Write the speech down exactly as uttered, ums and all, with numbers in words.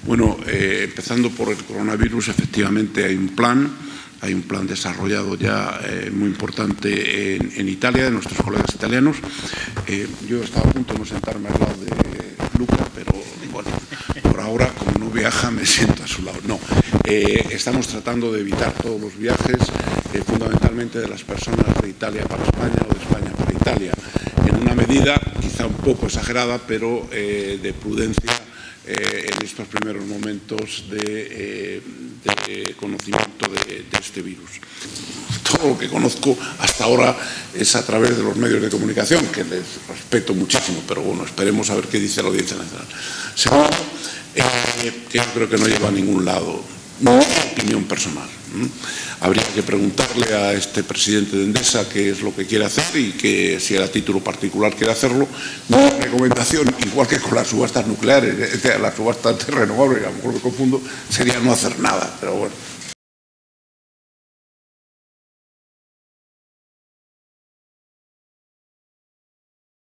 Bueno, eh, empezando por el coronavirus, efectivamente hay un plan, hay un plan desarrollado ya eh, muy importante en, en Italia, de nuestros colegas italianos. Eh, yo estaba a punto de no sentarme al lado de Luca, pero bueno, por ahora, como no viaja, me siento a su lado. No, eh, estamos tratando de evitar todos los viajes, eh, fundamentalmente de las personas de Italia para España o de España para Italia, en una medida quizá un poco exagerada, pero eh, de prudencia eh, en estos primeros momentos de, eh, de conocimiento de, de este virus. Todo lo que conozco hasta ahora es a través de los medios de comunicación, que les respeto muchísimo, pero bueno, esperemos a ver qué dice la Audiencia Nacional. Segundo, eh, que yo creo que no lleva a ningún lado, no es opinión personal. ¿Mm? Habría que preguntarle a este presidente de Endesa qué es lo que quiere hacer y que si a título particular quiere hacerlo. Mi recomendación, igual que con las subastas nucleares, las subastas renovables, a lo mejor me confundo, sería no hacer nada, pero bueno.